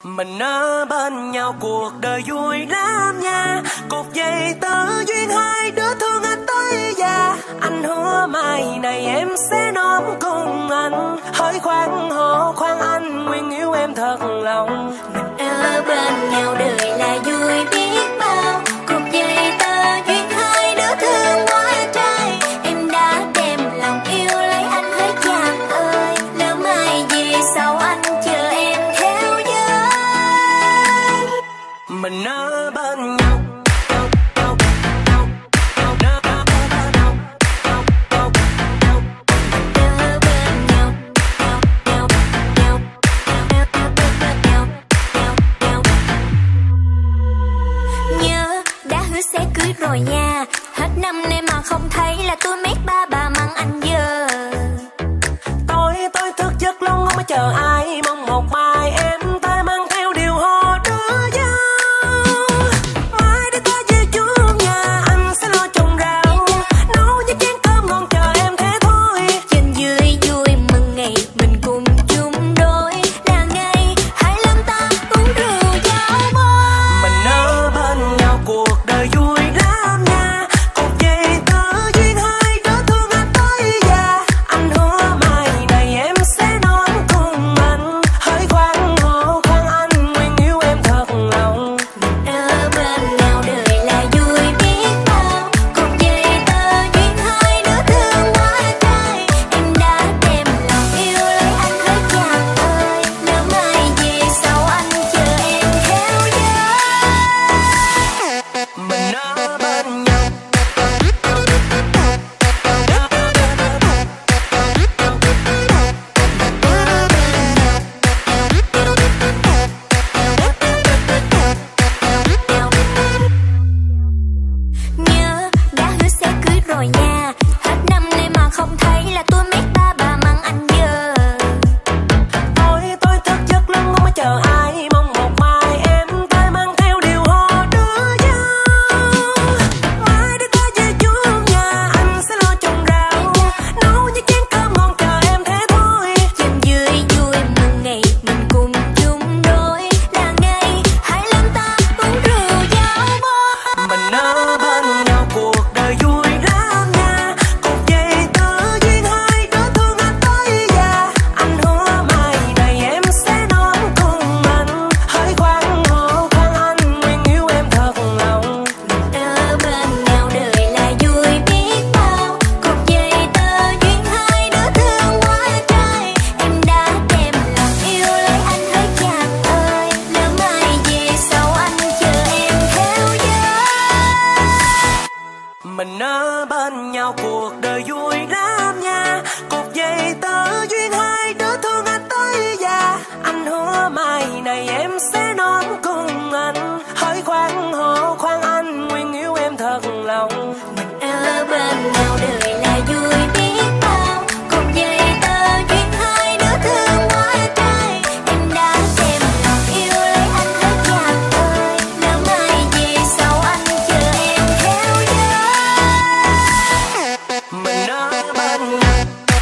Mình ở bên nhau cuộc đời vui lắm nha. Cột dây tơ duyên hai đứa thương anh tới già. Anh hứa mai này em sẽ nóm cùng anh. Hỡi khoan hò khoan anh nguyện yêu em thật lòng. Mình ở bên nhau đời là vui biết bao. Cột dây tơ duyên hai đứa thương quá trai. Em đã đem lòng yêu lấy anh hỡi chàng ơi. Lỡ mai về sau anh chờ em theo giới. Mình ở bên nhau. Rồi nha, hết năm nay mà không thấy là tôi mét ba bà mắng anh giờ. Tôi thức giấc lâu không chờ ai, mong một mai em tay mang theo điều hò đưa dâu. Mai để ta về chung nhà, anh sẽ lo trồng rau, nấu những chén cơm ngon chờ em thế thôi. Trên dưới vui mừng ngày mình cùng chung đôi, là ngày 25 ta uống rượu giao bôi. Mình ở bên nhau cuộc đời vui. Mình ở bên nhau cuộc đời vui lắm nha. Cột dây tơ duyên hai đứa thương anh tới già. Anh hứa mai này em sẽ nóm cùng anh. Hỡi khoan hò khoan anh nguyện yêu em thật lòng. Mình ở bên nhau đời là vui biết bao. Cột dây tơ duyên hai đứa thương quá trai. Em đã đem lòng yêu lấy anh hỡi chàng ơi. Lỡ mai về sau anh chờ em theo giới. Mình ở bên nhau.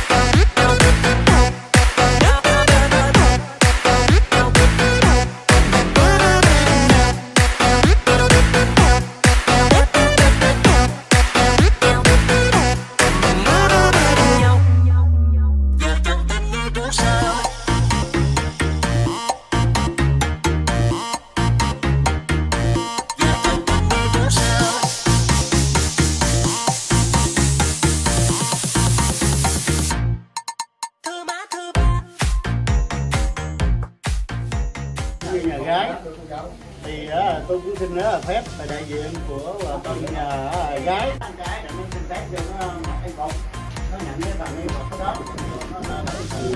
Nhà gái thì tôi cũng xin phép là đại diện của con nhà gái. Con gái là nó xin phép cho nó anh cột nó nhận cái phần yêu của đó. Thì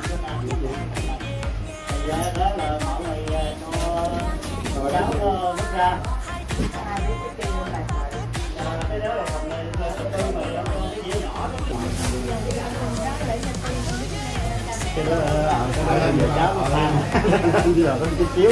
đó là mọi người cho đồ đáo nó ra. Cái đó là phần này tôi mà cái dĩa nhỏ đó. Cái đó là người cháu mà phan như là cái chiếu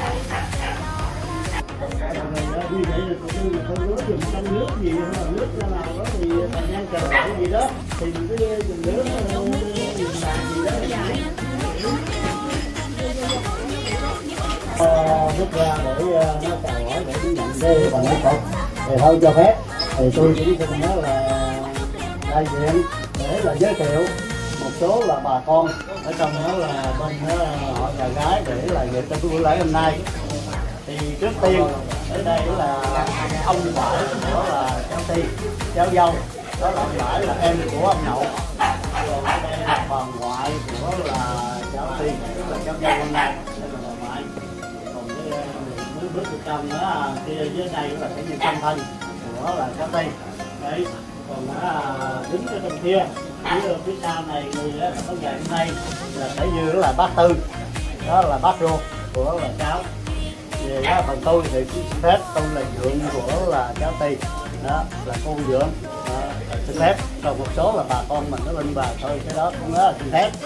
như vậy là tôi nước dùng trong nước gì nước ra nào đó thì thời gian chờ đợi gì đó thì mình cứ dùng nước dùng bàn gì đó. rút ra để nó chào hỏi để nhận cái bằng lễ cục thì thôi cho phép thì tôi cũng xin nói là đại diện để là giới thiệu một số là bà con ở trong đó là bên họ nhà gái để là về trong cái buổi lễ hôm nay. Thì trước tiên ở đây là ông ngoại của là cháu Ti, cháu dâu, đó là ông ngoại là em của ông Nhậu, còn ở đây là bà ngoại của là cháu Ti, tức là cháu dâu hôm nay, đây là bà ngoại. Còn cái mới bước từ trong đó kia dưới đây là cái như chân thân của là cháu Ti đấy. Còn đứng ở trong kia phía sau này người đó là có ngày hôm nay là phải như là bác Tư, đó là bác ruột của là cháu. Về đó phần tôi thì xin phép tôi là dượng của là cháu Ti, đó là cô dượng, xin phép. Còn một số là bà con mình nó bên bà thôi, cái đó cũng đó xin phép.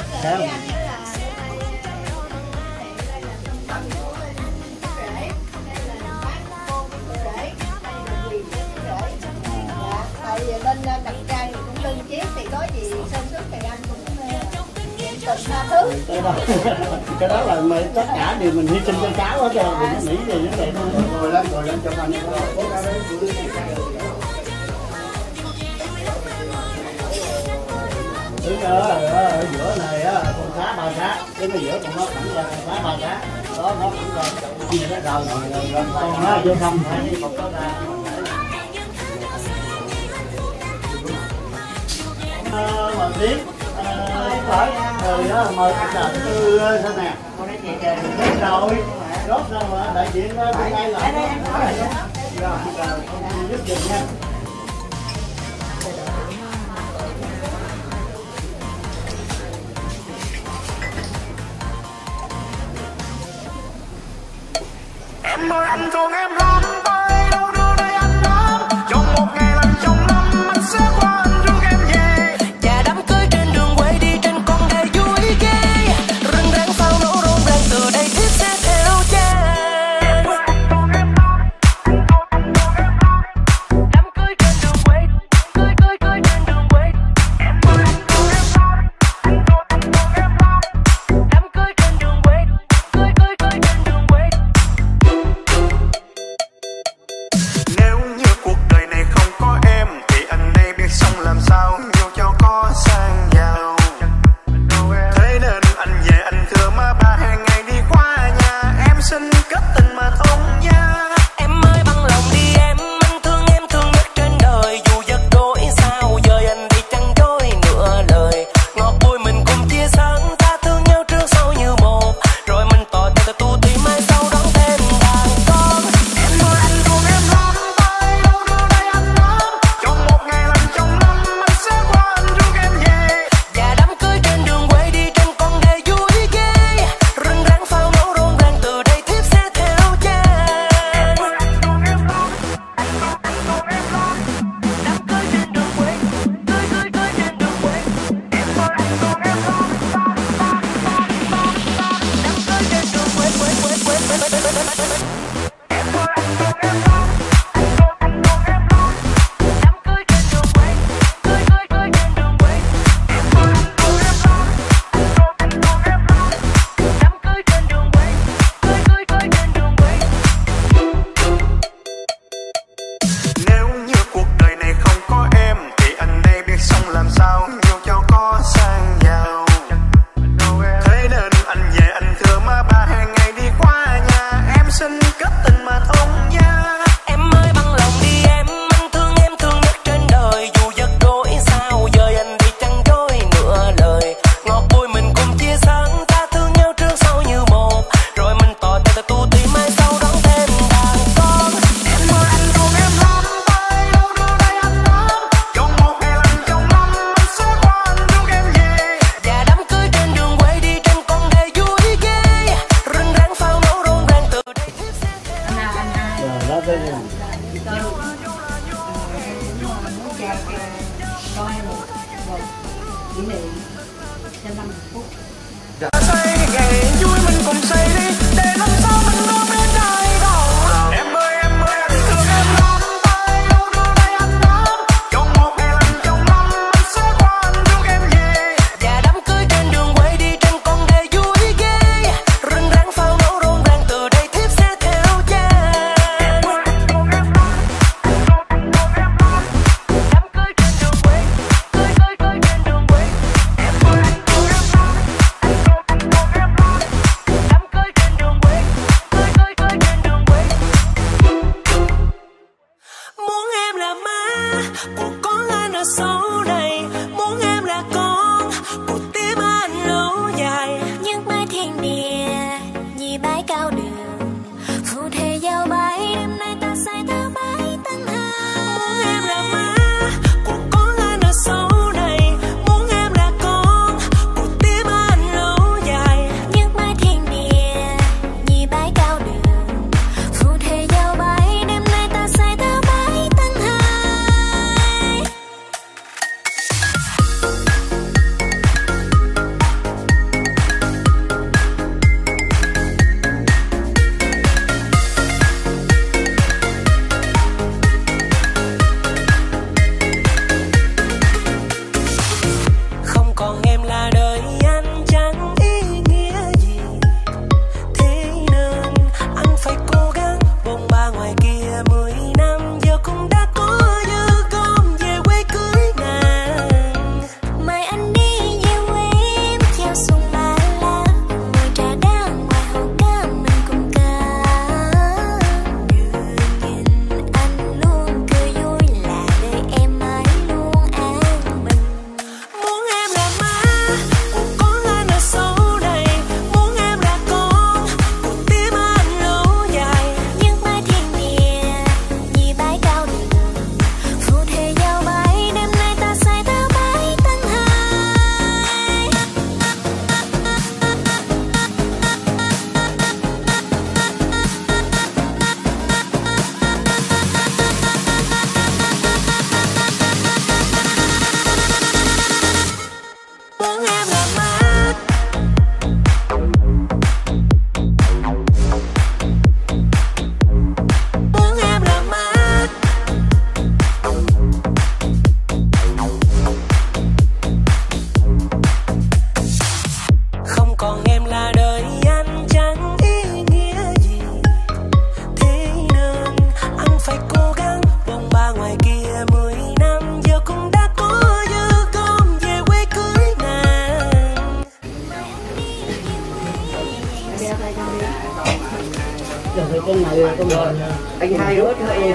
Tại vì bên cặp trai cũng tương chiếc thì có gì sơ suất thì anh cũng tình tha thứ. Cái đó là tất cả điều mình hy sinh cho cháu hết rồi, đừng có nghĩ gì như vậy thôi. Rồi lên cho anh. Đứng ở giữa này con cá ba cá, đứng ở giữa con nó thẳng ra con cá ba cá, đó nó cũng rồi con nó vô không phải đi một có ra. Mà tiếp phải rồi đó mời các bạn tư sao nè rồi rót ra mà đại diện bên đây là giúp dùm nha. Em ơi anh thương em lắm, tay đâu đưa đây anh lắm, trong một ngày lành trong năm anh sẽ qua anh rước em về. Và đám cưới trên đường quê đi trên con đê vui ghê, rừng rang pháo nổ rộn ràng từ đây tiếp sẽ theo cha. Đám cưới trên đường quê, cưới trên đường quê. Em ơi anh thương em lắm, anh thương em lắm. Đám cưới trên đường quê, cưới trên đường quê. Rồi con này con rồi anh hai đứa cho em.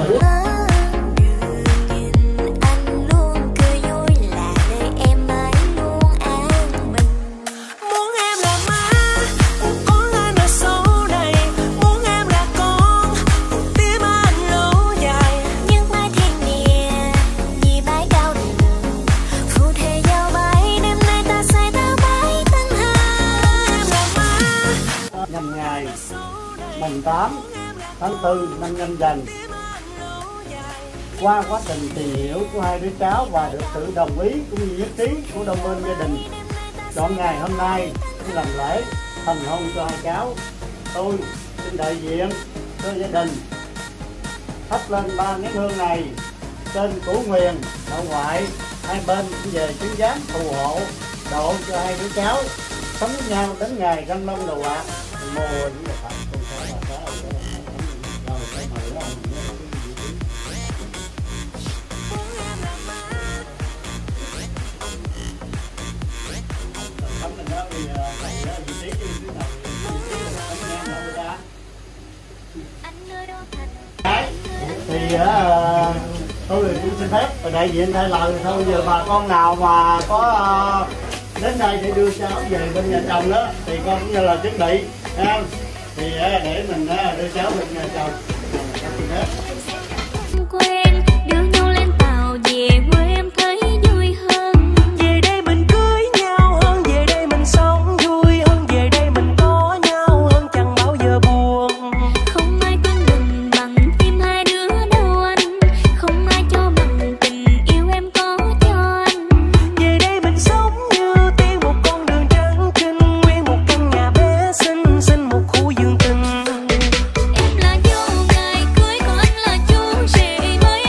Anh luôn cười vui là nơi em mới luôn an bình. Muốn em là má, muốn con anh ở số này. Muốn em là con, một tim anh lâu dài. Nhưng mai thiên địa vì bãi cao đường, phù thề giao bãi đêm nay ta sẽ ta bãi tân hà. Em là má. Nhằm ngày mùng 8 tháng 4 năm Nhâm Dần, qua quá trình tìm hiểu của hai đứa cháu và được sự đồng ý cũng như nhất trí của đôi bên gia đình, chọn ngày hôm nay để làm lễ thành hôn cho hai cháu. Tôi xin đại diện cho gia đình thắp lên 3 nén hương này trên cửu nguyền nội ngoại, hai bên cũng về chứng giám phù hộ độ cho hai đứa cháu sống với nhau đến ngày răng long đầu bạc mùa những người Phật. Thì tôi cũng xin phép đại diện thay lời thôi, giờ bà con nào mà có đến đây để đưa cháu về bên nhà chồng đó thì con cũng như là chuẩn bị ha, thì để mình đưa cháu bên nhà chồng. Quen đưa nhau lên tàu về quê em thấy vui hơn. Về đây mình cưới nhau hơn, về đây mình sống vui hơn, về đây mình có nhau hơn, chẳng bao giờ buồn. Không ai tin mình bằng tim hai đứa đâu anh, không ai cho bằng tình yêu em có cho anh. Về đây mình sống như tiên, một con đường trắng trinh, nguyên một căn nhà bé xinh xinh, một khu vườn tình. Em là dâu ngày cưới của anh là chú rể mới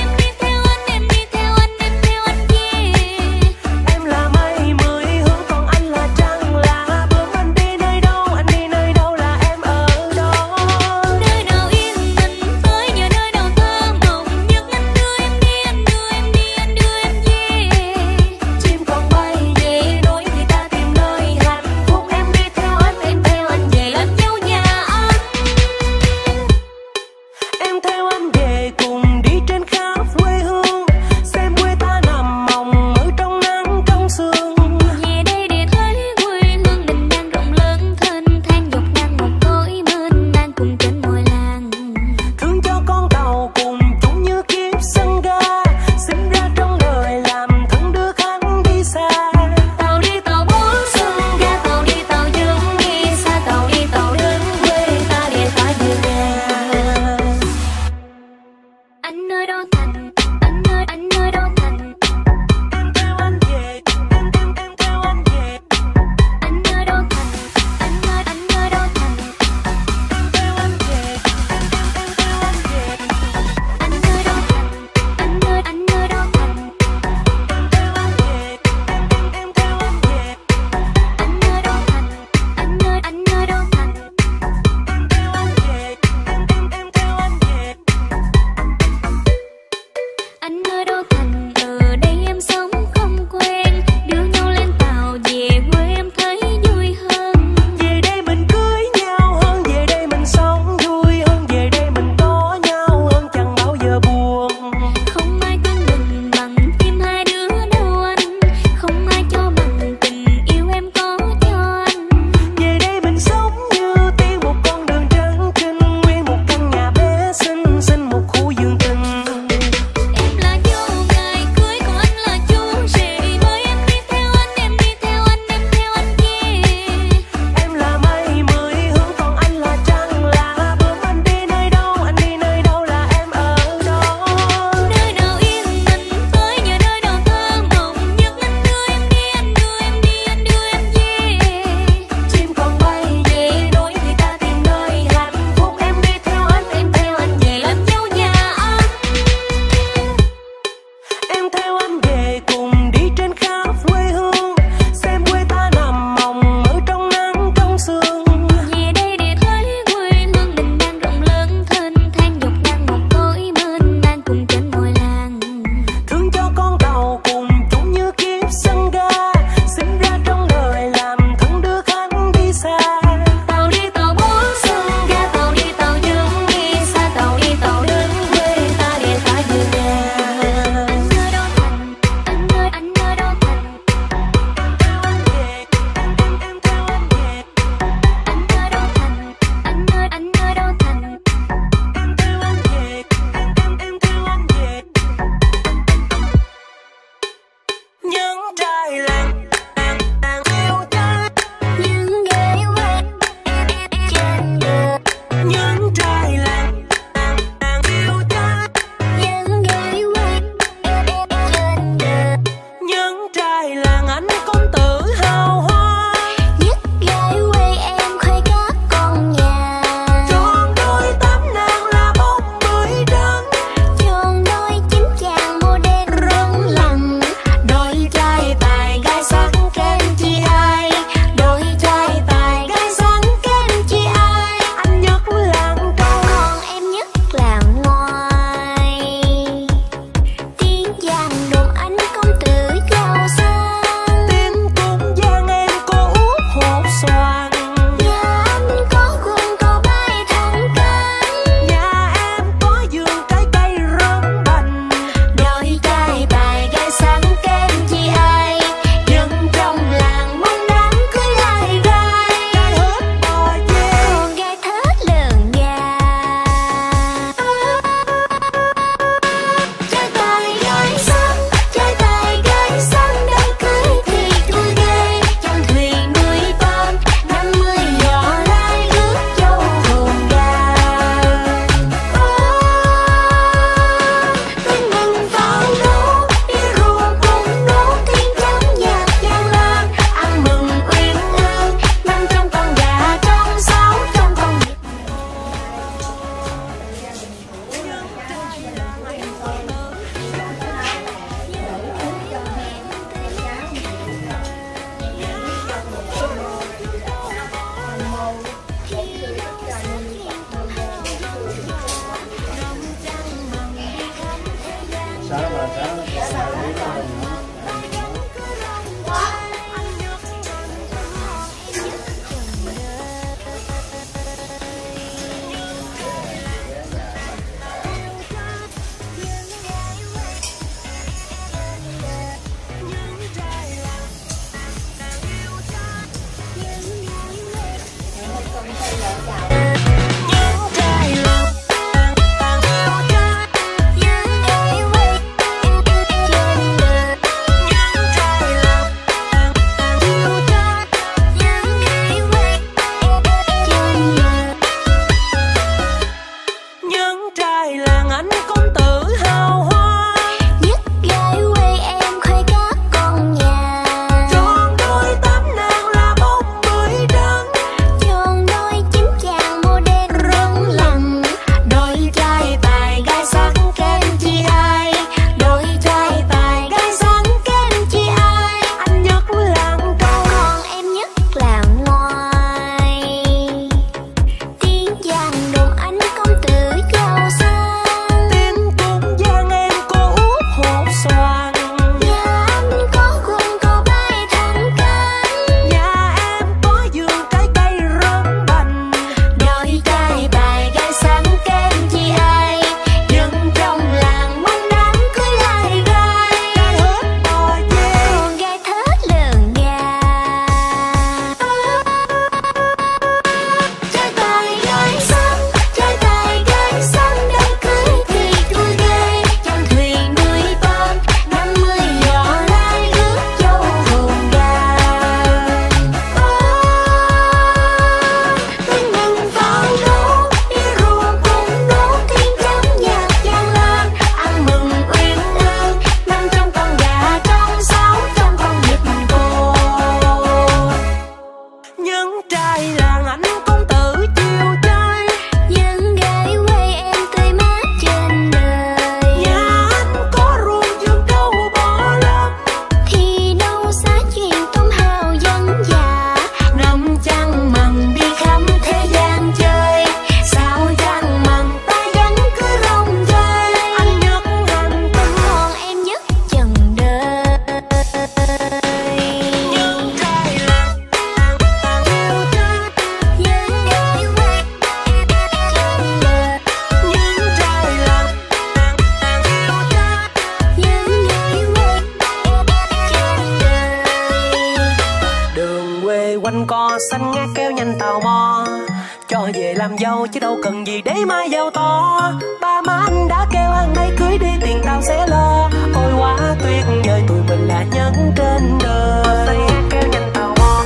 cò xanh ngát kéo nhanh tò mò, cho về làm dâu chứ đâu cần gì để mai giàu to. Ba má anh đã kêu ăn nay cưới đi tiền tao sẽ lo. Ôi quá tuyệt vời tụi mình là nhân trên đời. Xanh ngát kéo nhanh tò mò.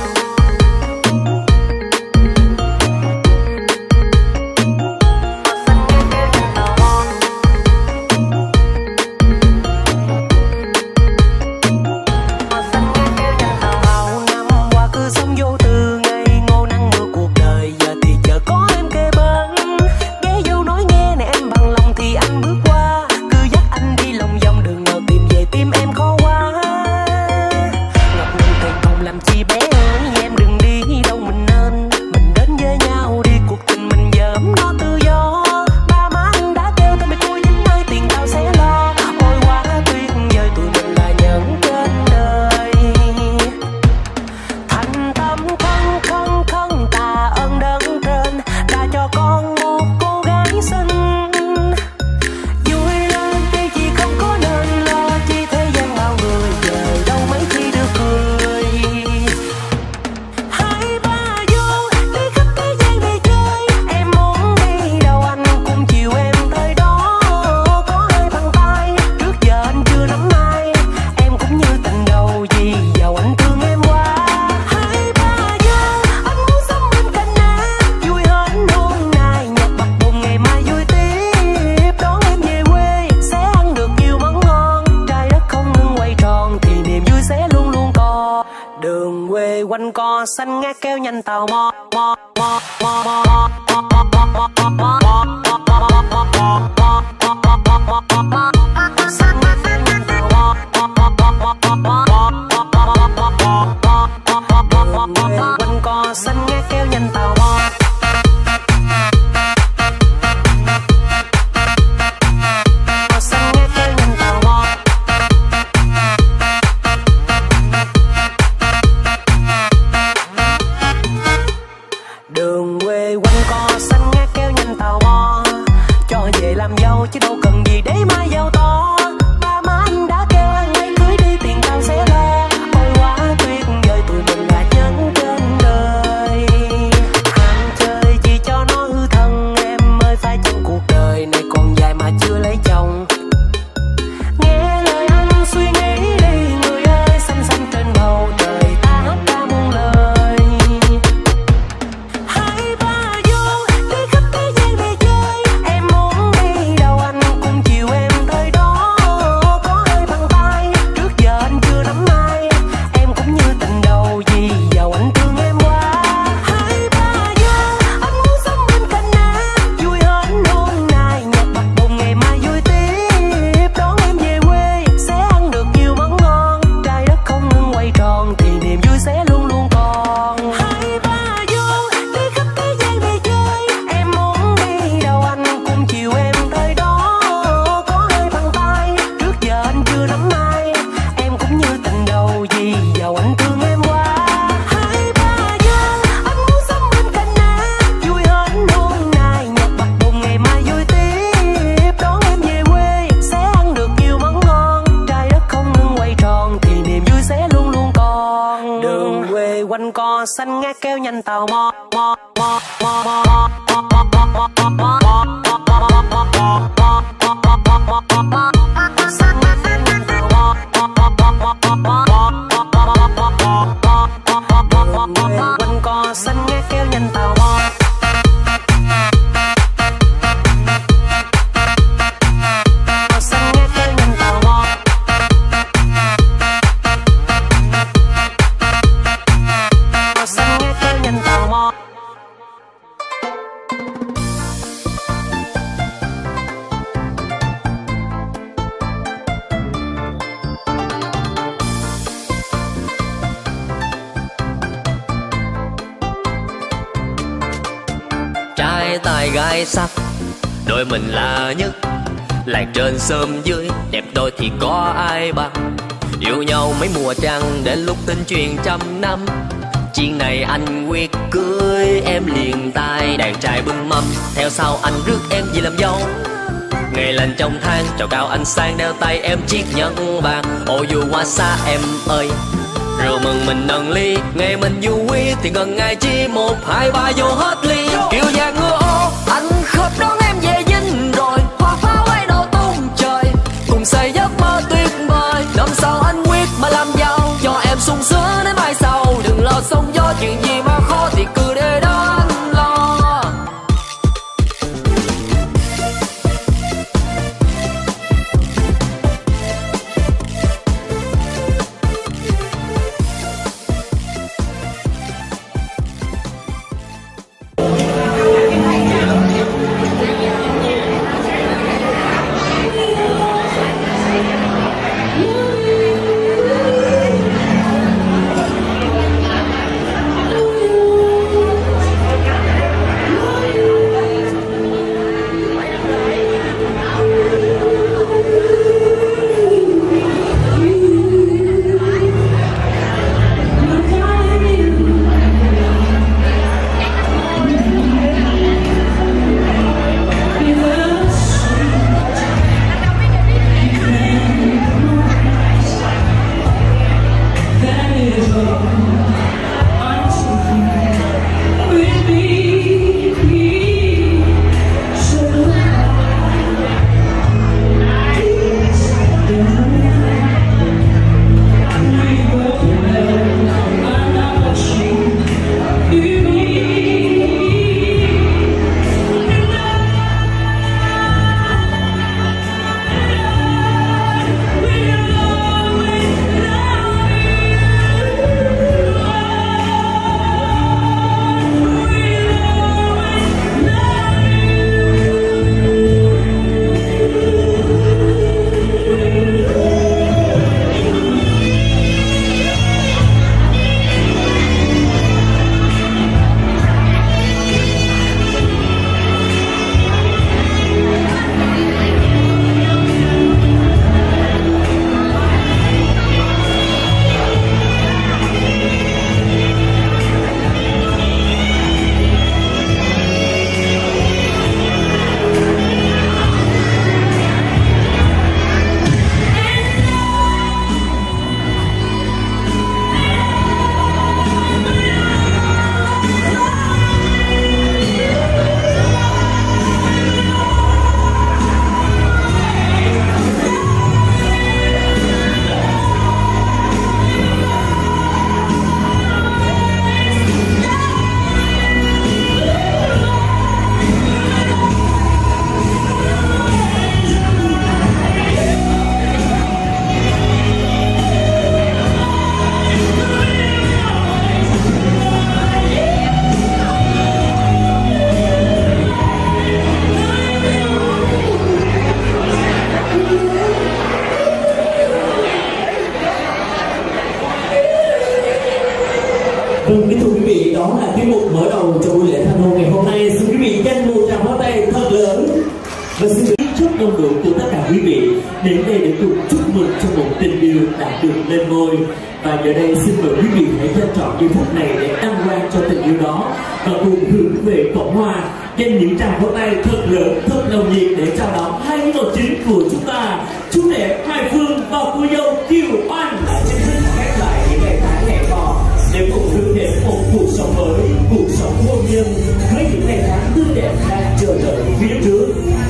Xanh ngát kéo nhanh tò mò mò mò mò mò quanh co xanh ngát kéo nhanh tò mò. Chứ đâu cần gì để mai giàu to. Ba má anh đã kêu ăn nay cưới đi tiền tao sẽ lo. Ôi quá tuyệt vời tụi mình là nhân trên đời. Ham chơi chỉ cho nó hư thân em ơi, phải chăng cuộc đời này còn dài mà chưa lấy chồng. Nghe lời anh suy nghĩ đi người ơi, xanh xanh trên bầu trời ta hát ca muôn lời. Hai ba vô đi khắp thế gian này chơi, em muốn đi đâu anh cũng chiều em tới đó. Có ai bằng tay trước giờ anh chưa nắm ai, em cũng như tình đầu vì giàu anh thương em quá. Hai ba vô anh muốn sống bên cạnh em, vui hơn hôm nay nhạc bập bùng ngày mai vui tiếp. Đón em về quê sẽ ăn được nhiều món ngon, trái đất không ngừng quay tròn thì niềm vui sẽ luôn luôn còn. Hai ba vô đi khắp thế gian này chơi, em muốn đi đâu anh cũng chiều em tới đó. Có ai bằng tay trước giờ anh chưa nắm ai, em cũng như tình đầu vì giàu anh thương em quá. Hai ba vô anh muốn sống bên cạnh em, vui hơn hôm nay nhạc bập bùng ngày mai vui tiếp. Đón em về quê sẽ ăn được nhiều món ngon, trái đất không ngừng quay tròn thì niềm vui sẽ luôn luôn còn. Đường quê quanh co xanh ngát kéo nhanh tò mò mò mò mò mò quanh co xanh ngát kéo nhanh tò mò. Xanh ngát kéo nhanh tò mò. Xanh ngát kéo nhanh tò mò. Trai tài gái sắc đôi mình là nhất, làng trên xóm dưới đẹp đôi thì có ai bằng. Yêu nhau mấy mùa trăng đến lúc tin truyền trăm năm, chuyện này anh quyết cưới em liền tay. Đàn trai bưng mâm theo sau anh rước em về làm dâu. Ngày lành trong tháng trầu cao anh sang đeo tay em chiếc nhẫn vàng. Ô dù qua xa em ơi Rượu mừng mình nâng ly, ngày mình vui thì gần ngày chi 1, 2, 3 vô hết ly. Kiều vàng ngựa ô, anh khóc đón em về dinh rồi. Hoa pháo bay nổ tung trời, cùng xây giấc mơ tuyệt vời. Năm sau anh quyết mà làm giàu, cho em sung sướng đến mai sau. Đừng lo sóng gió, chuyện gì mà khó thì cứ để đó anh lo. Vâng, kính thưa quý vị, đó là tiết mục mở đầu cho buổi lễ thành hôn ngày hôm nay. Xin quý vị dành một tràng pháo tay thật lớn và xin chúc đông đủ của tất cả quý vị đến đây để cùng chúc mừng cho một tình yêu đã được lên ngôi. Và giờ đây xin mời quý vị hãy trân trọng giây phút này để đăng quang cho tình yêu đó và cùng hướng về Cộng Hòa. Dành những tràng pháo tay thật lớn, thật nồng nhiệt để chào đón hai nhân vật chính của chúng ta, chú rể Mai Phương và cô dâu Kiều Oanh. Chính thức khép lại những ngày tháng hẹn hò để cùng hướng đến một cuộc sống mới, cuộc sống hôn nhân với những ngày tháng tươi đẹp đang chờ đợi phía trước.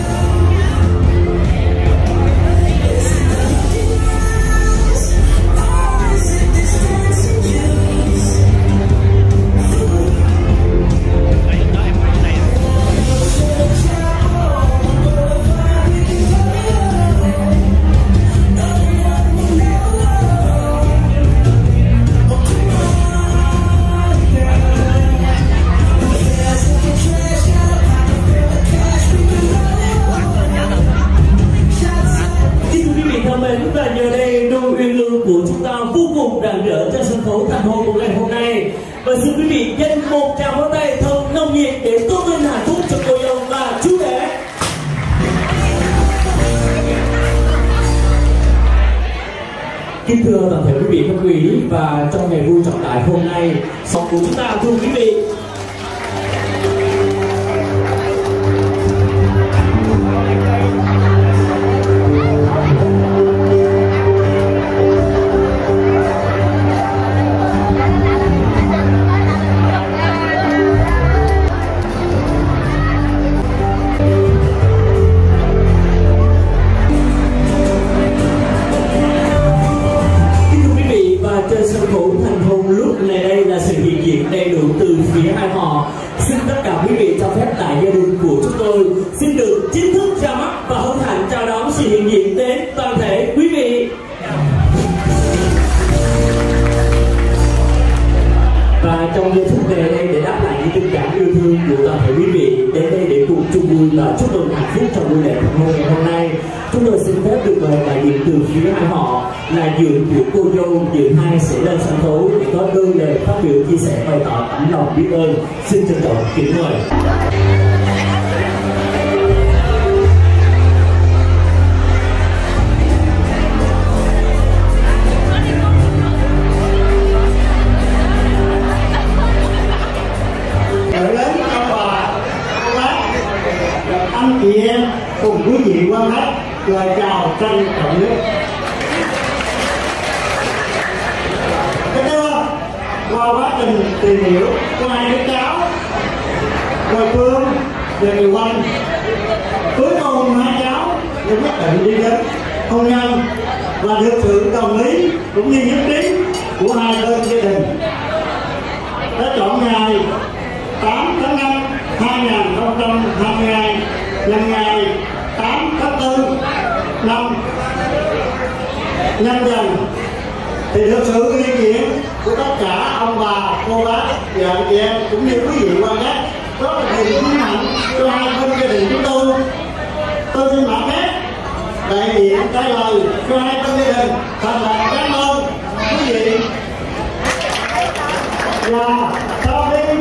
Và giờ đây đôi uyên lương của chúng ta vô cùng rạng rỡ trên sân khấu thành hôn của ngày hôm nay. Và xin quý vị dành một tràng pháo tay thật nồng nhiệt để tôn vinh hạnh phúc cho cô dâu và chú rể. Kính thưa toàn thể quý vị thân quý, và trong ngày vui trọng đại hôm nay, song của chúng ta thưa quý vị, tôi xin được chính thức ra mắt và hân hạnh chào đón sự hiện diện đến toàn thể quý vị. Và trong giây phút này đây để đáp lại những tình cảm yêu thương của toàn thể quý vị đến đây để cùng chung vui và chúc mừng hạnh phúc trong buổi lễ thành hôn ngày hôm nay, chúng tôi xin phép được mời đại diện từ phía hai họ là dượng của cô dâu dượng hai sẽ lên sân khấu để có đôi lời phát biểu chia sẻ bày tỏ tấm lòng biết ơn. Xin trân trọng kính mời. Anh chị em cùng quý vị quan khách lời chào trân trọng nhất. Cái đó qua quá trình tìm hiểu của hai đứa cháu rồi Phương về Kiều Anh, cuối cùng hai cháu được quyết định đi đến hôn nhân và được sự đồng ý cũng như nhất trí của hai bên gia đình. Đã chọn ngày 8 tháng 5 2022 là ngày 8 tháng 4 năm Nhâm Dần, thì được sự hiện diện của tất cả ông bà, cô bác và anh chị em cũng như quý vị quan khách rất là niềm vui hạnh cho hai bên gia đình chúng tôi. Tôi xin mạn phép đại diện trả lời cho hai bên gia đình thật là cảm ơn quý vị. Và sau khi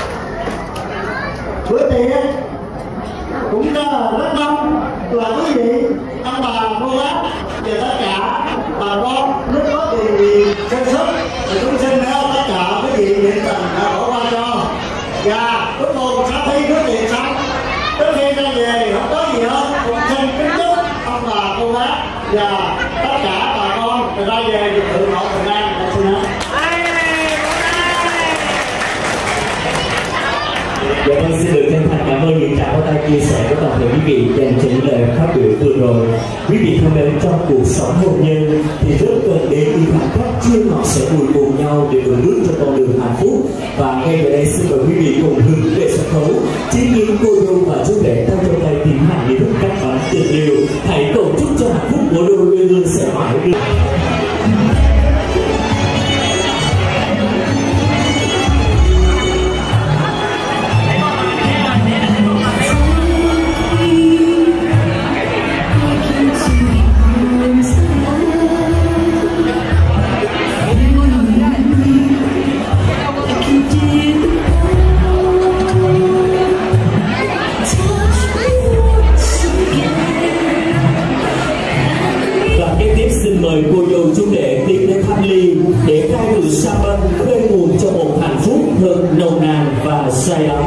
bữa tiệc cũng rất mong là quý vị ông bà cô bác và tất cả bà con lúc có điều gì sân sức thì chúng xin tất cả quý vị nhiệt tình bỏ qua cho. Và cuối cùng sau khi bữa tiệc xong trước khi ra về không có gì hơn cũng xin kính chúc ông bà cô bác và tất cả bà con ra về được tự độ bình an. Xin hết. Dạ vâng, xin được chân thành cảm ơn những tràng pháo tay chia sẻ của toàn thể quý vị dành cho những lời phát biểu vừa rồi. Quý vị thân mến, trong cuộc sống hôn nhân thì rất cần đến những khoảnh khắc chia ngọt sẻ bùi cùng nhau để vượt bước cho con đường hạnh phúc. Và ngay ở đây xin mời quý vị cùng hướng về sân khấu chính những cô dâu và chú rể tay trong tay tìm hành nghi thức cắt bánh tình yêu. Hãy cầu chúc cho hạnh phúc của đôi luôn luôn sẽ mãi được. Mời cô dâu chú rể tiến đến thăm ly để khai từ sa bân khơi nguồn cho một hạnh phúc thật nồng nàn và say đắm.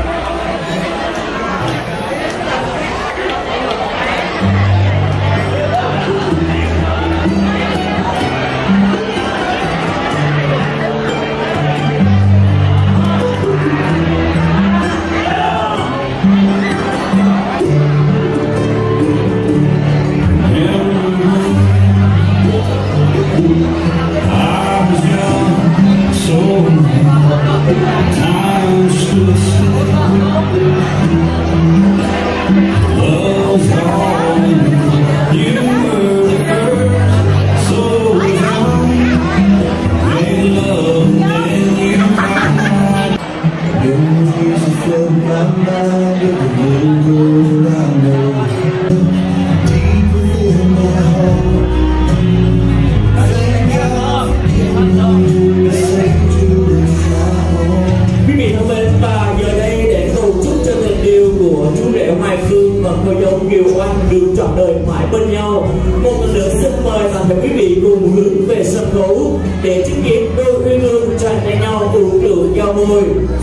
Kiều Anh được trọn đời mãi bên nhau. Một lần nữa xin mời toàn thể quý vị cùng hướng về sân khấu để chứng kiến đôi uyên ương tràn tay nhau uống rượu giao môi.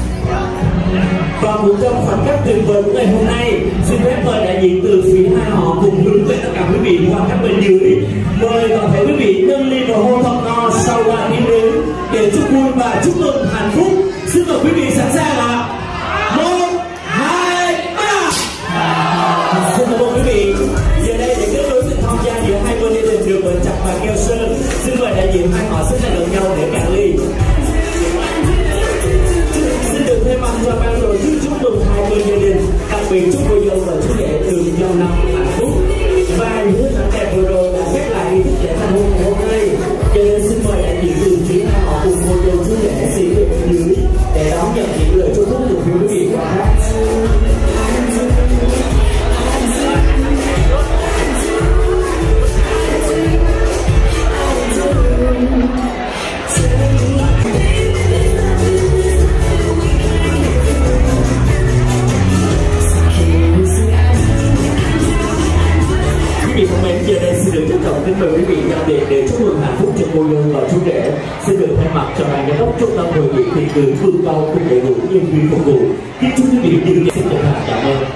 Và một trong khoảnh khắc tuyệt vời của ngày hôm nay, xin phép mời đại diện từ phía hai họ cùng hướng về tất cả quý vị qua các bên dưới. Mời toàn thể quý vị nâng ly và hôn thật no sau qua tiếng đến để chúc vui và chúc mừng hạnh phúc. Xin mời quý vị sẵn sàng ạ. 1, 2, 3. Xin cảm ơn quý vị. Giờ đây để kết nối sự tham gia giữa hai bên gia đình được bền chặt và keo sơn, xin mời đại diện hai họ xếp lên gần nhau để cạn ly. Xin được thay mặt cho ban tổ chức chúc mừng hai bên gia đình, đặc biệt chúc cô dâu và chú rể được lâu năm hạnh phúc. Và những hình ảnh đẹp vừa rồi đã khép lại nghi thức lễ thành hôn ngày hôm nay. Cho nên xin mời đại diện từ phía họ cùng cô dâu chú rể xin về bên dưới để đón nhận những lời chúc phúc từ phía quý vị và các giờ đây xin được trân trọng kính mời quý vị đặc biệt để chúc mừng hạnh phúc cho cô dâu và chú rể. Xin được thay mặt cho ban giám đốc trung tâm hội nghị tiền cử Phương Cao cùng đầy đủ nhân viên phục vụ kính chúc quý vị dự xin chân thành cảm ơn.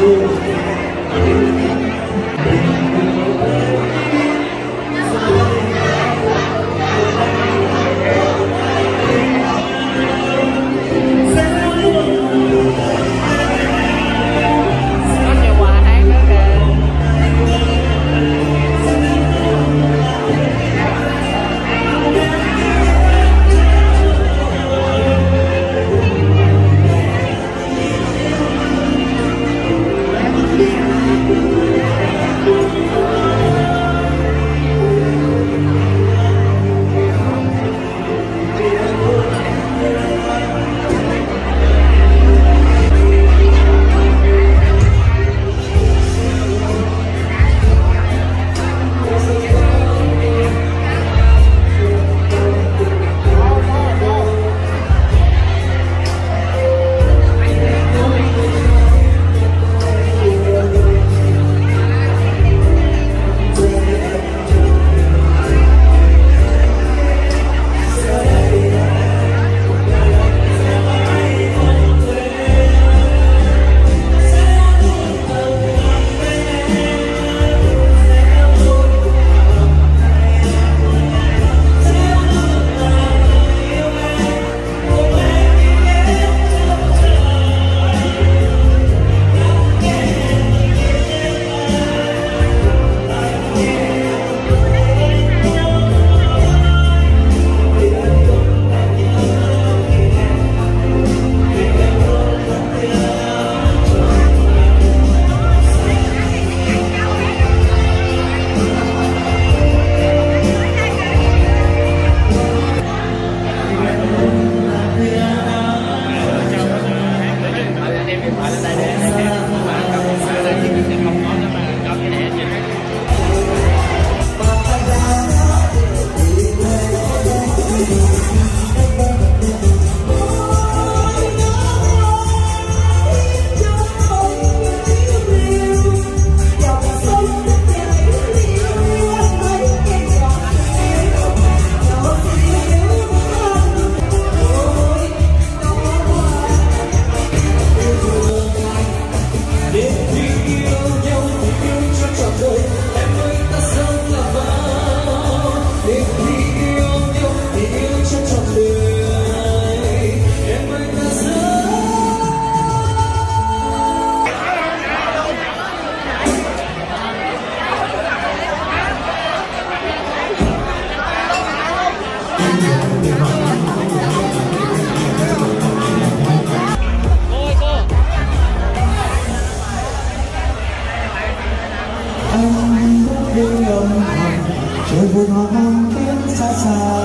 trời buồn hoa hoang tiếng xa xa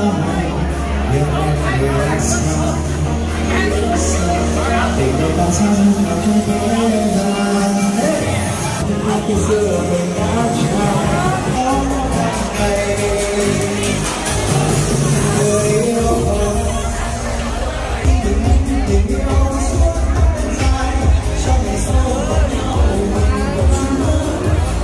nhưng em người xa tình người ta xa nhưng mà không thể ra từ xưa mình đã trao tay người yêu tình yêu suốt dài trong ngày sau vẫn nhau một chút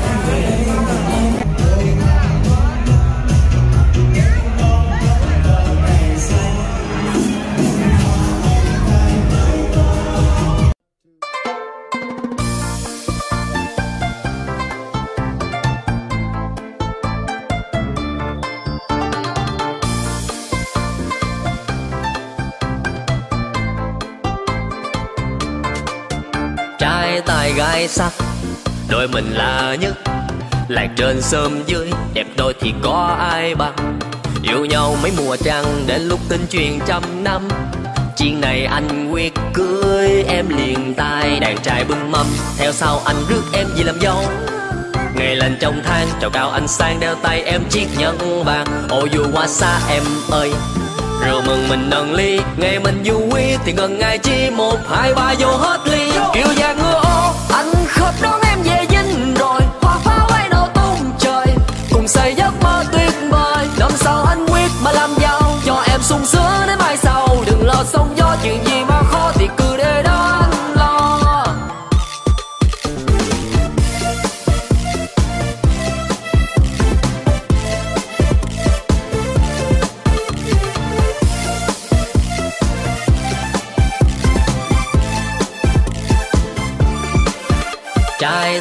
trai tài gái sắc, đôi mình là nhất. Lạc trên sớm dưới, đẹp đôi thì có ai bằng. Yêu nhau mấy mùa trăng, đến lúc tin truyền trăm năm. Chuyện này anh quyết cưới em liền tay. Đàn trai bưng mâm, theo sau anh rước em về làm dâu. Ngày lên trong tháng, trầu cao anh sang đeo tay em chiếc nhẫn vàng. Ô dù qua xa em ơi, rượu mừng mình nâng ly. Ngày mình vui thì ngần ngày chi 1, 2, 3 vô hết ly. Kiểu vàng ngựa ô, anh khớp đón em về dinh rồi. Hoa pháo bay nổ tung trời, cùng xây giấc mơ tuyệt vời. Năm sau anh quyết mà làm giàu, cho em sung sướng đến mai sau. Đừng lo sóng gió, chuyện gì mà khó thì cứ để đó anh lo.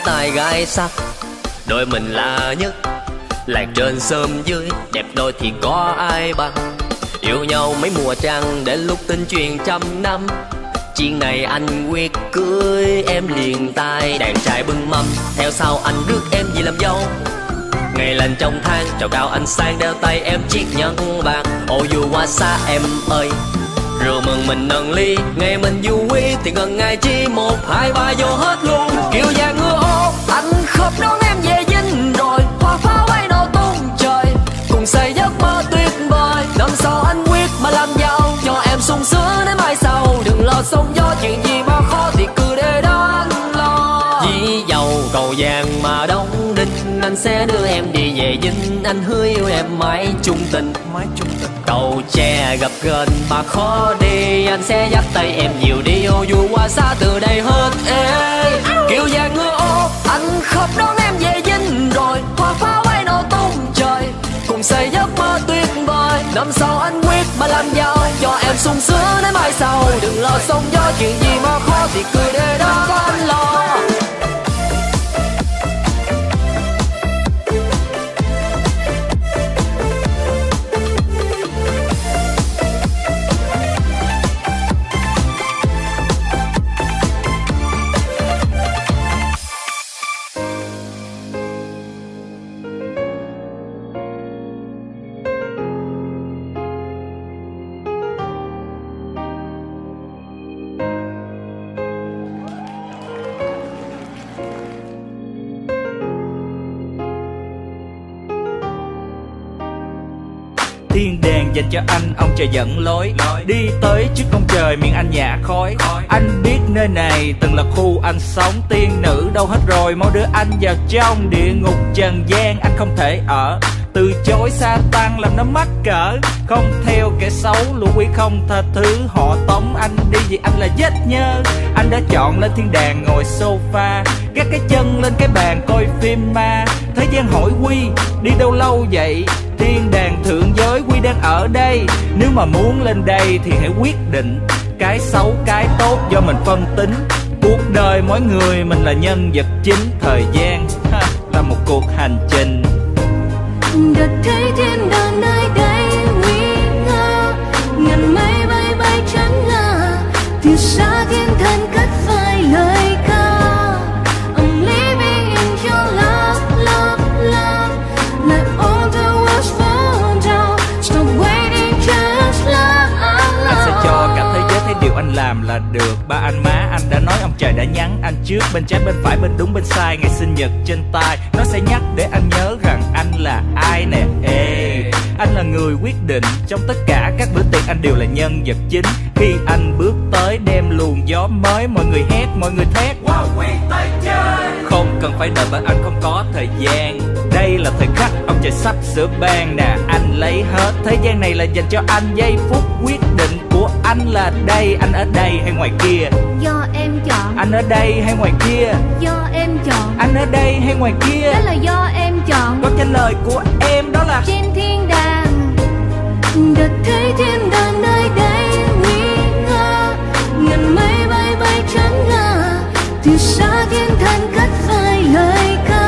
tài gái sắc, đôi mình là nhất, lạc trên xóm dưới, đẹp đôi thì có ai bằng. Yêu nhau mấy mùa trăng, đến lúc tin truyền 100 năm. Chuyện này anh quyết cưới em liền tay, đàn trai bưng mâm, theo sau anh rước em về làm dâu. Ngày lành trong tháng, trầu cao anh sang đeo tay em chiếc nhẫn vàng. Ô dù qua xa em ơi, rượu mừng mình nâng ly, ngày mình vui thì gần ngày chi 1, 2, 3 vô hết luôn. Kiểu vàng ngựa ô, anh khóc đón em về dinh rồi, hoa pháo bay nổ tung trời, cùng xây giấc mơ tuyệt vời. Năm sau anh quyết mà làm giàu, cho em sung sướng đến mai sau. Đừng lo sóng gió, chuyện gì mà khó thì cứ để đó anh lo. Dĩ dầu cầu vàng mà đóng đinh, anh sẽ đưa em đi về dinh. Anh hứa yêu em mãi chung tình. Cầu tre gặp gần mà khó đi, anh sẽ dắt tay em nhiều đi. Ô dù qua xa từ đây hết ê. Kiểu vàng ngựa ô, anh khóc đón em về dinh rồi, hoa pháo bay nổ tung trời, cùng xây giấc mơ tuyệt vời. Năm sau anh quyết mà làm giàu, cho em sung sướng đến mai sau. Đừng lo sóng gió, chuyện gì mà khó thì cứ để đó có anh lo. Thiên đàng dành cho anh, ông trời dẫn lối. Đi tới trước ông trời miệng anh nhả khói. Anh biết nơi này từng là khu anh sống. Tiên nữ đâu hết rồi, mau đưa anh vào trong địa ngục trần gian. Anh không thể ở, từ chối sa tăng làm nó mắc cỡ. Không theo kẻ xấu, lũ quỷ không tha thứ. Họ tống anh đi vì anh là vết nhơ. Anh đã chọn lên thiên đàng ngồi sofa, gác cái chân lên cái bàn coi phim ma. Thế gian hỏi Quy đi đâu lâu vậy? Thiên đàng thượng giới, Quy đang ở đây. Nếu mà muốn lên đây thì hãy quyết định cái xấu cái tốt do mình phân tính. Cuộc đời mỗi người mình là nhân vật chính. Thời gian là một cuộc hành trình. Đợt thấy thiên đàng nơi đây nguy nga, ngàn mây bay bay trắng ngà, từ xa thiên thần cất vài lời ca. I'm living in your love, love, love. Let all the words fall down. Stop waiting, just love our Anh sẽ love. cho cả thế giới thấy điều anh làm là được. Ba anh má anh đã nói, ông trời đã nhắn anh trước. Bên trái bên phải bên đúng bên sai, ngày sinh nhật trên tay nó sẽ nhắc để anh nhớ rằng anh là ai nè. Ê, anh là người quyết định trong tất cả các bữa tiệc, anh đều là nhân vật chính. Khi anh bước tới đem luồng gió mới, mọi người hét mọi người thét wow, tới chơi. Không cần phải đợi bởi anh không có thời gian. Đây là thời khắc ông trời sắp sửa ban nè. Anh lấy hết thời gian này là dành cho anh. Giây phút quyết định của anh là đây. Anh ở đây hay ngoài kia? Do em chọn. Anh ở đây hay ngoài kia? Do em chọn. Anh ở đây hay ngoài kia? Đó là do em chọn. Câu trả lời của em đó là trên thiên đàng. Đợt thấy thiên đàng nơi đây nguy nga, ngàn mây bay bay trắng ngà, từ xa thiên thần cất vài lời ca.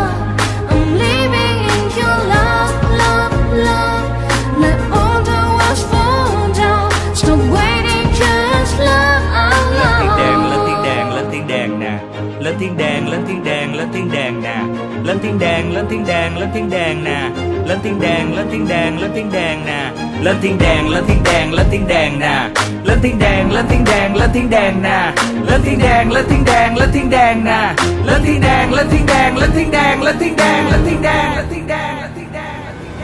I'm living in your love, love, love. Let all the words fall down. Stop waiting, just love our love. lên thiên đàng, lên thiên đàng, lên thiên đàng nè. Lên thiên đàng, lên thiên đàng, lên thiên đàng nè. Lên thiên đàng, lên thiên đàng, lên thiên đàng nè. Lên thiên đàng, lên thiên đàng, lên thiên đàng nè. Lên thiên đàng, lên thiên đàng, lên thiên đàng nè. Lên thiên đàng, lên thiên đàng, lên thiên đàng nè. Lên thiên đàng, lên thiên đàng, lên thiên đàng nè. Lên thiên đàng, lên thiên đàng, lên thiên đàng, lên thiên đàng, lên thiên đàng, lên thiên đàng, lên thiên đàng.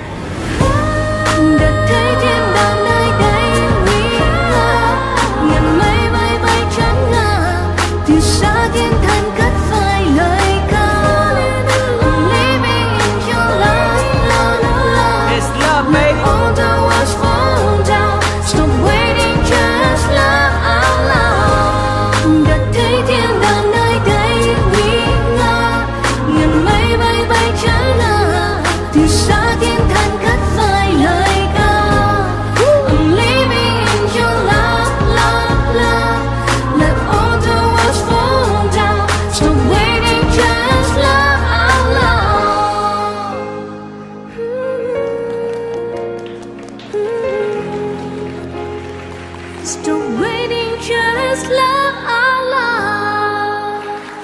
Đợt thấy thiên đàng nơi đây nguy nga, ngàn mây bay bay trắng ngà, từ xa thiên thần cất vài lời ca. I'm living in your love, love, love. It's love, baby. All the words fall down. Stop waiting, just love our love. Đợt thấy thiên đàng nơi đây nguy nga, ngàn mây bay bay trắng ngà, từ Stop waiting, just love our love.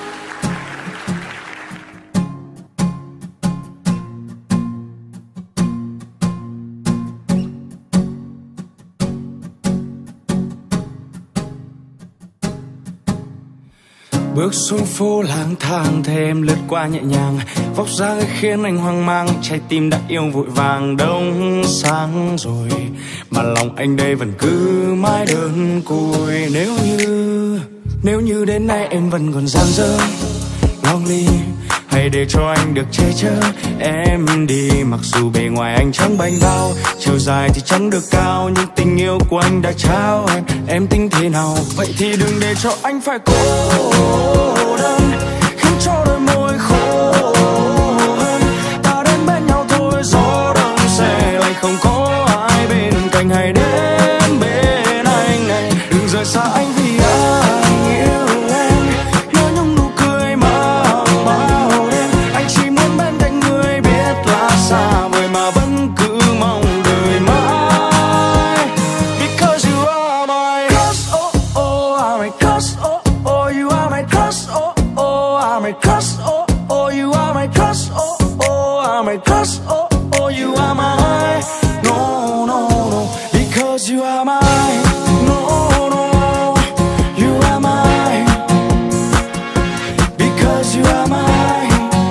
Bước xuống phố lang thang thấy em lướt qua nhẹ nhàng, vóc dáng ấy khiến anh hoang mang, trái tim đã yêu vội vàng. Đông sáng rồi mà lòng anh đây vẫn cứ mãi đơn côi. Nếu như đến nay em vẫn còn dang dở lonely, hãy để cho anh được che chở em đi. Mặc dù bề ngoài anh chẳng bảnh bao, chiều dài thì chẳng được cao, nhưng tình yêu của anh đã trao em tính thế nào? Vậy thì đừng để cho anh phải cô đơn, khiến cho đôi môi khô hơn. Ta đến bên nhau thôi, gió đông sẽ lại không có ai bên cạnh. Hãy đến bên anh này, đừng rời xa anh vì anh yêu em. Nhớ những nụ cười mang bao đêm, anh chỉ muốn bên cạnh người biết là xa vời mà vẫn cứ mong đời mãi. Because you are my crush, oh oh, I'm my crush, oh oh, you are my crush, oh oh, I'm my crush, oh oh, you are my crush, oh oh, I'm my crush, oh oh, you are my, no no no, because you are my, no no, you are my, because you are my,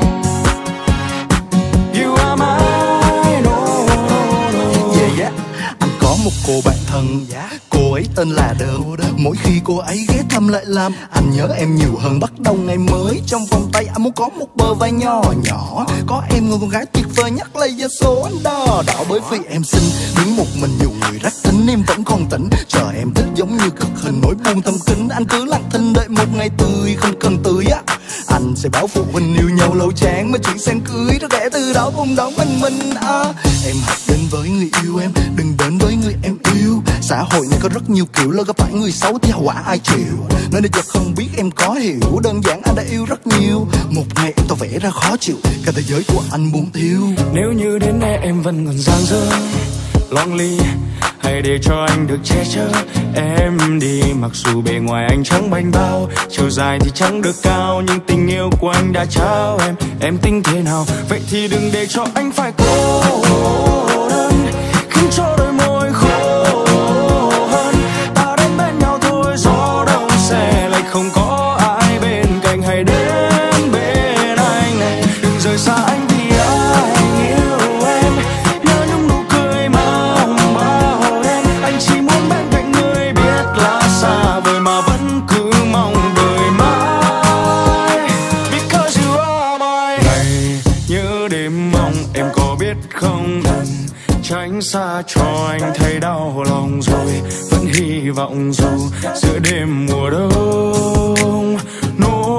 you are my, no no no. Yeah yeah, anh có một cô bạn thân, cô ấy tên là Đơn. Mỗi khi cô ấy ghé thăm lại làm anh nhớ em nhiều hơn. Bắt đầu ngày mới trong vòng tay anh muốn có một bờ vai nhỏ nhỏ, có em người con gái tuyệt vời nhắc lấy giây số anh đo đỏ. Bởi vì em xinh đứng một mình nhiều người rắc tính, em vẫn còn tỉnh chờ em thích giống như cực hình nỗi buồn thầm kín. Anh cứ lặng thinh đợi một ngày tươi, không cần tươi á anh sẽ báo phụ huynh yêu nhau lâu chán mới chuyển sang cưới, rồi kể từ đó cùng đón mình Em hãy đến với người yêu em, đừng đến với người em yêu. Xã hội này có rất nhiều kiểu, lỡ gặp phải người xấu thì hậu quả ai chịu. Nên bây giờ không biết em có hiểu, đơn giản anh đã yêu rất nhiều. Một ngày em tỏ vẻ ra khó chịu, cả thế giới của anh buông thiêu. Nếu như đến nay em vẫn còn dang dở lonely, hãy để cho anh được che chở em đi. Mặc dù bề ngoài anh chẳng bảnh bao, chiều dài thì chẳng được cao, nhưng tình yêu của anh đã trao em tính thế nào? Vậy thì đừng để cho anh phải cô đơn, khiến cho đôi môi khô hơn. Ta đến bên nhau thôi, gió đông sẽ lại không có ai bên cạnh. Hãy đến bên anh này, đừng rời xa anh vì anh yêu em. Nhớ những nụ cười mang bao đêm, anh chỉ muốn bên cạnh người biết là xa vời mà vẫn cứ mong đời mãi. Because you are my, ngày nhớ đêm mong em có biết không, đừng tránh xa cho anh thấy đau lòng rồi. Vẫn hy vọng dù giữa đêm mùa đông, no,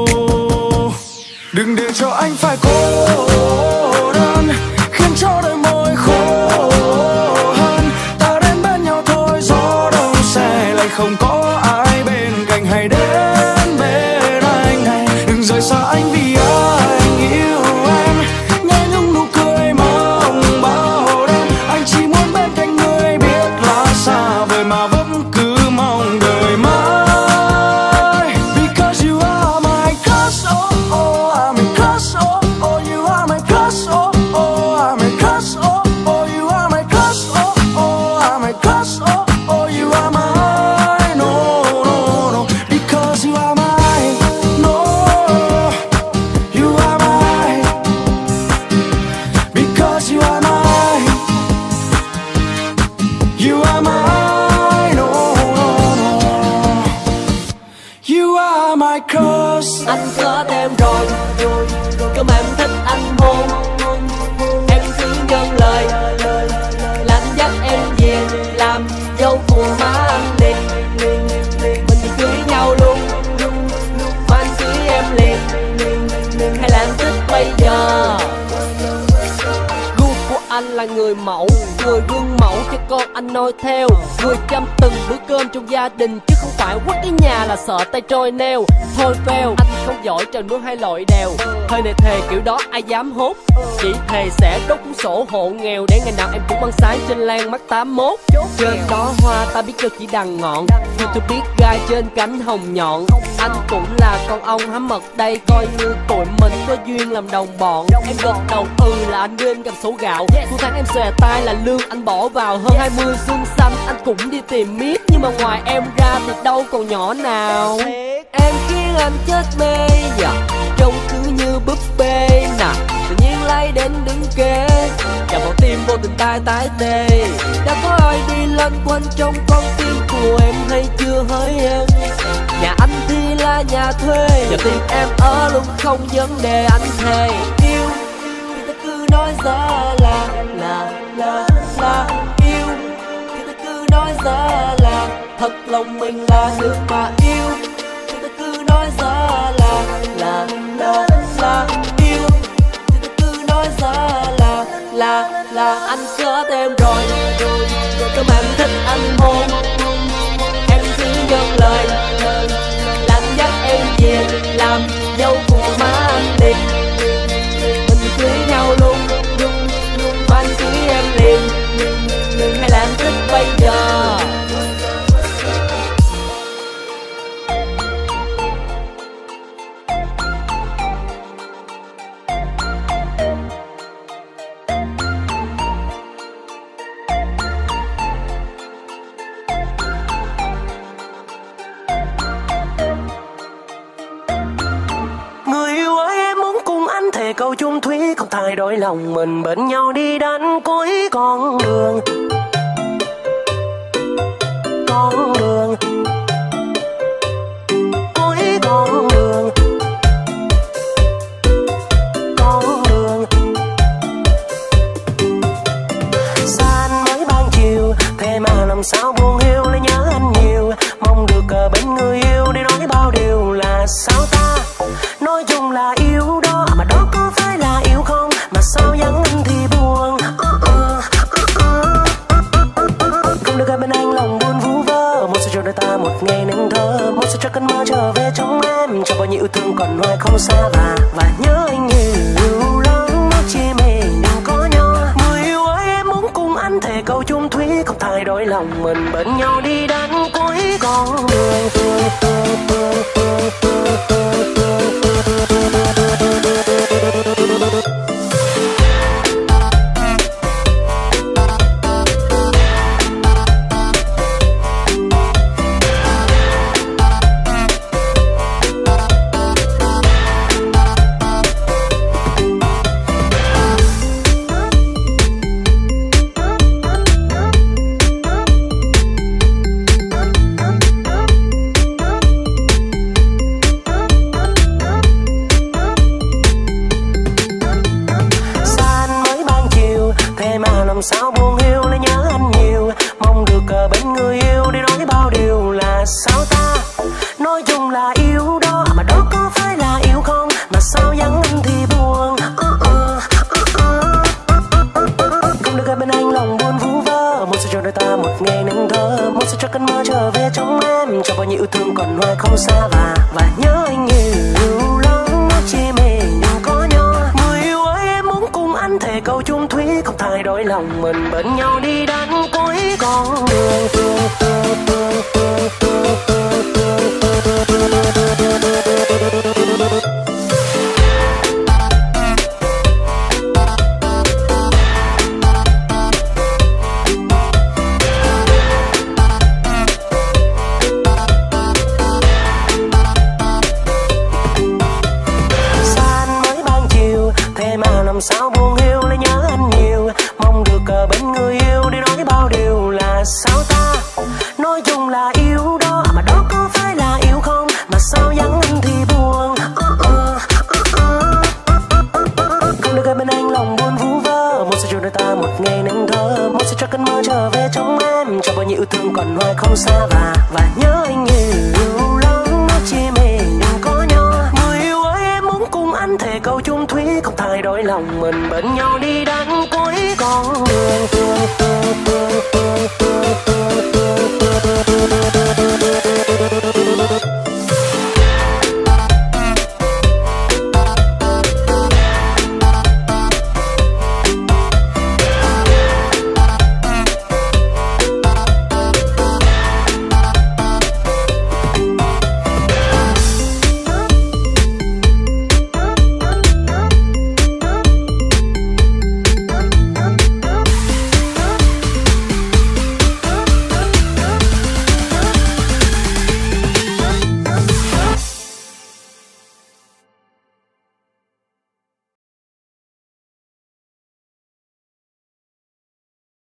đừng để cho anh phải cô đơn, khiến cho đôi môi khô hơn. Ta đến bên nhau thôi, gió đông sẽ lại không có ai bên cạnh. Hãy đến bên anh này, đừng rời xa anh vì anh yêu em. Nghe những nụ cười mong bao đêm, anh chỉ muốn bên cạnh người biết là xa vời mà vẫn cứ mong đời mãi. Because you are my crush, oh oh, I'm my crush, oh oh, you are my crush, oh oh, I'm my crush, oh oh, you are my crush, oh oh, I'm my crush, oh oh, you are my, mẫu, người gương mẫu cho con anh noi theo, người chăm từng bữa cơm trong gia đình chứ không phải quất cái nhà là sợ tay trôi neo. Thôi fail, anh không giỏi trời mưa hay lội đèo, hơi này thề kiểu đó ai dám hốt. Chỉ thề sẽ đốt cuốn sổ hộ nghèo để ngày nào em cũng ăn sáng trên lan mắt 81. Trên đó hoa ta biết cho chỉ đằng ngọn, nhưng tôi biết gai trên cánh hồng nhọn. Anh cũng là con ong hám mật đây, coi như tụi mình có duyên làm đồng bọn. Em gật đầu là anh đưa em cầm số gạo, cuối tháng em xòe tay là lương anh bỏ vào. Hơn 20 xuân xanh anh cũng đi tìm miết, nhưng mà ngoài em ra thì đâu còn nhỏ nào. Em khiến anh chết mê dạ, trông cứ như búp bê nè, tự nhiên lay đến đứng kế, chạm vào tim vô tình tai tái tê. Đã có ai đi lanh quanh trong con tim của em hay chưa hỡi em? Nhà anh thì là nhà thuê, giờ tìm em ở luôn không vấn đề anh thề. Yêu thì ta cứ nói ra là yêu, thì ta cứ nói ra là thật lòng mình là được mà yêu. Thì ta cứ nói ra là yêu, thì ta cứ nói ra là anh chết em rồi, cơm anh thích anh hôn. Em cứ nhận lời là anh dắt em về làm dâu của má anh liền. Mình cưới nhau luôn, mà anh cưới em liền, hay là anh thích bây giờ? Câu chung thủy không thay đổi lòng mình, bên nhau đi đến cuối con đường. Cuối con đường. Xa anh mới ban chiều, thế mà làm sao buồn hiu lại nhớ anh nhiều. Mong được ở bên người yêu để nói bao điều là sao ta. Nói chung là yêu đó, mà đó có phải là yêu không? Mà sao vắng anh thì buồn. Không được ở bên anh lòng buồn vu vơ, một sự cho đời ta một ngày nên thơ, một sự cho cơn mơ trở về trong em, cho bao nhiêu yêu thương còn hoài không xa và nhớ anh nhiều lắm. Chỉ mình đừng có nhau, người yêu ơi em muốn cùng anh thề câu chung thủy không thay đổi lòng mình, bên nhau đi đến cuối con đường. Sao buồn hiu lại nhớ anh nhiều, mong được ở bên người yêu để nói bao điều là sao ta. Nói chung là yêu đó, mà đó có phải là yêu không? Mà sao vắng anh thì buồn. Không được ở bên anh lòng buồn vu vơ, một sự cho đời ta một ngày nên thơ, một sự cho cơn mơ trở về trong em, cho bao nhiêu yêu thương còn hoài không xa và nhớ anh nhiều lắm. Chỉ mình đừng có nhau, người yêu ơi em muốn cùng anh thề câu chung thủy không thay đổi lòng mình, bên nhau đi đến cuối con đường. Làm sao buồn hiu lại nhớ anh nhiều, mong được ở bên người yêu để nói bao điều là sao ta. Nói chung là yêu đó, mà đó có phải là yêu không? Mà sao vắng anh thì buồn. Không được ở bên anh lòng buồn vu vơ, một sự cho đời ta một ngày nên thơ, một sự cho cơn mơ trở về trong em, cho bao nhiêu yêu thương còn hoài không xa và nhớ anh nhiều lắm. Chỉ mình đừng có nhau, người yêu ơi em muốn cùng anh thề câu chung thủy không thay đổi lòng mình, bên nhau đi đến cuối. món đường.